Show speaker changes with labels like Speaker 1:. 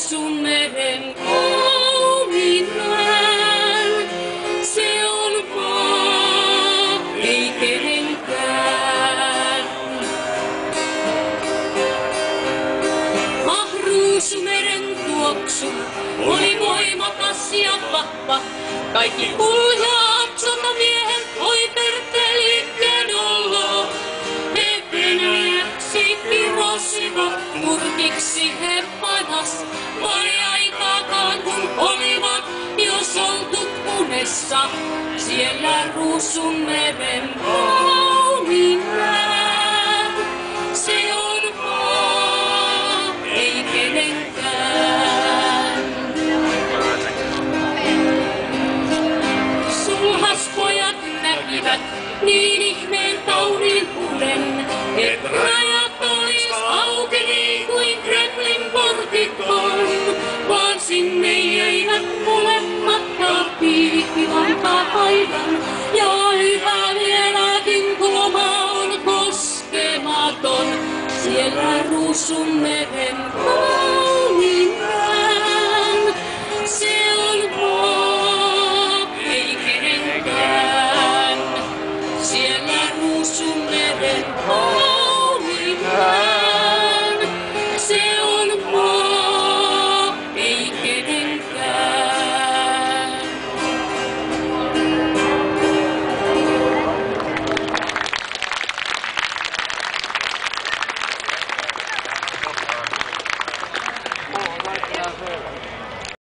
Speaker 1: Ruusunmeren kauniin mään. Se on maa, ei kenenkään. Ruusumeren tuoksu oli voimakas ja vahva. Kaikki kuljaat sotamiehet hoiperteli kedolla. He venäjäksi kirosivat, turkiksi he panas. Vai aikaakaan kun olivat jo soltut unessa, siellä Ruusunmeren kauniin mään. Se on maa, ei kenenkään. Sulhaspojat näkivät niin ihmeen kauniin unen, et rajat olis auki niin kuin Kremlin portikon, vaan sinne jäivät molemmat piikkilantaa aivan. Ja hyvä vieläkin, tuo maa on koskematon, siellä Ruusunmeren kauniin mään. Se